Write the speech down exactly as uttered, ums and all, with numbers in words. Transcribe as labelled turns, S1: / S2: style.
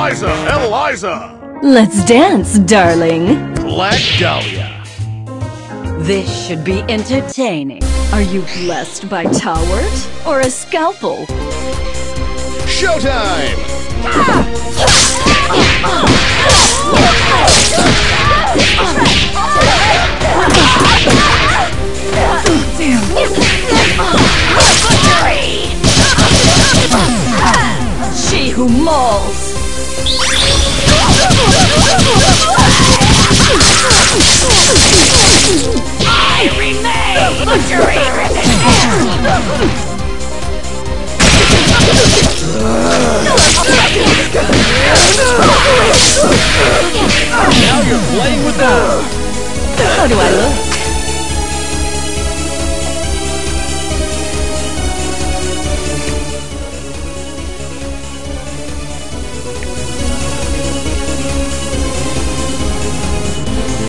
S1: Eliza! Eliza!
S2: Let's dance, darling.
S1: Black Dahlia.
S3: This should be entertaining.
S2: Are you blessed by Towers or a scalpel?
S1: Showtime!
S2: She who mauls.
S3: I remain butchery written
S1: Now you're playing with them!
S2: How do I look?